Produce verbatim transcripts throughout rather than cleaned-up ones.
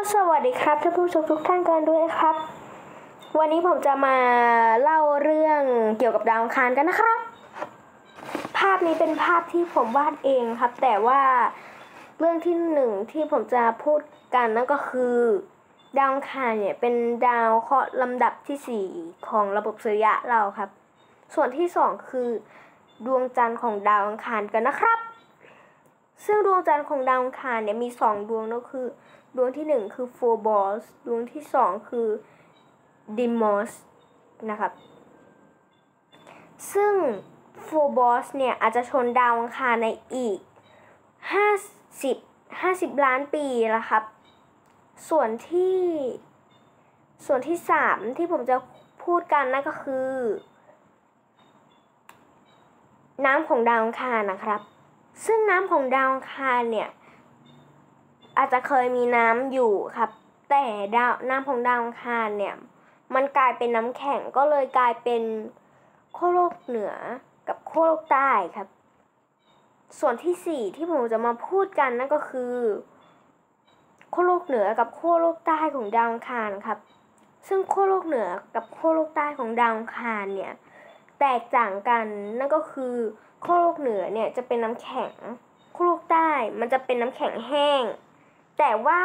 สวัสดีครับท่านผู้ชมทุกท่านกันด้วยครับวันนี้ผมจะมาเล่าเรื่องเกี่ยวกับดาวอังคารกันนะครับภาพนี้เป็นภาพที่ผมวาดเองครับแต่ว่าเรื่องที่หนึ่งที่ผมจะพูดกันนั่นก็คือดาวอังคารเนี่ยเป็นดาวเคราะห์ลำดับที่สี่ของระบบสุริยะเราครับส่วนที่สองคือดวงจันทร์ของดาวอังคารกันนะครับซึ่งดวงจันทร์ของดาวอังคารเนี่ยมีสองดวงนั่นคือดวงที่หนึ่งคือโฟบอสดวงที่สองคือดิมอสนะครับซึ่งโฟบอสเนี่ยอาจจะชนดาวอังคารในอีกห้าสิบ ห้าสิบล้านปีละครับส่วนที่ส่วนที่สามที่ผมจะพูดกันนั่นก็คือน้ำของดาวอังคารนะครับซึ่งน้ำของดาวอังคารเนี่ยอาจจะเคยมีน้ำอยู่ครับแต่ดาวน้ำของดาวอังคารเนี่ยมันกลายเป็นน้ำแข็งก็เลยกลายเป็นขั้วโลกเหนือกับขั้วโลกใต้ครับส่วนที่สี่ที่ผมจะมาพูดกันนั่นก็คือขั้วโลกเหนือกับขั้วโลกใต้ของดาวอังคารครับซึ่งขั้วโลกเหนือกับขั้วโลกใต้ของดาวอังคารเนี่ยแตกต่างกันนั่นก็คือขั้วโลกเหนือเนี่ยจะเป็นน้ำแข็งขั้วโลกใต้มันจะเป็นน้ำแข็งแห้งแต่ว่า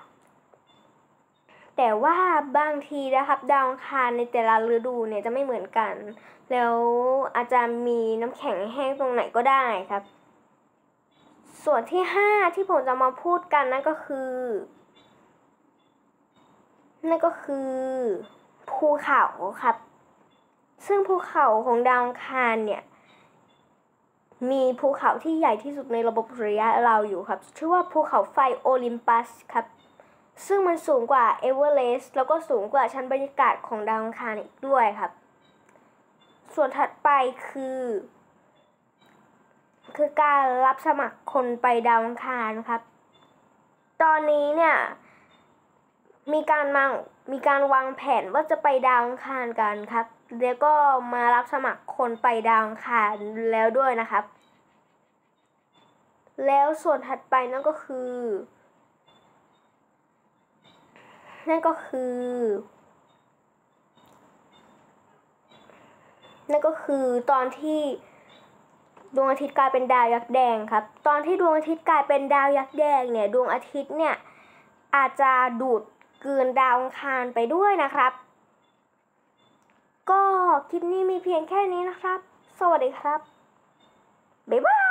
แต่ว่าบางทีนะครับดาวอังคารในแต่ละฤดูเนี่ยจะไม่เหมือนกันแล้วอาจจะมีน้ำแข็งแห้งตรงไหนก็ได้ครับส่วนที่ห้าที่ผมจะมาพูดกันนั่นก็คือนั่นก็คือภูเขาครับซึ่งภูเขาของดาวอังคารเนี่ยมีภูเขาที่ใหญ่ที่สุดในระบบสุริยะเราอยู่ครับชื่อว่าภูเขาไฟโอลิมปัสครับซึ่งมันสูงกว่าเอเวอเรสต์แล้วก็สูงกว่าชั้นบรรยากาศของดาวอังคารอีกด้วยครับส่วนถัดไปคือคือการรับสมัครคนไปดาวอังคารครับตอนนี้เนี่ยมีการมามีการวางแผนว่าจะไปดาวอังคารกันครับแล้วก็มารับสมัครคนไปดาวอังคารแล้วด้วยนะครับแล้วส่วนถัดไปนั่นก็คือนั่นก็คือนั่นก็คือตอนที่ดวงอาทิตย์กลายเป็นดาวยักษ์แดงครับตอนที่ดวงอาทิตย์กลายเป็นดาวยักษ์แดงเนี่ยดวงอาทิตย์เนี่ยอาจจะดูดกลืนดาวอังคารไปด้วยนะครับก็คลิปนี้มีเพียงแค่นี้นะครับสวัสดีครับบ๊ายบาย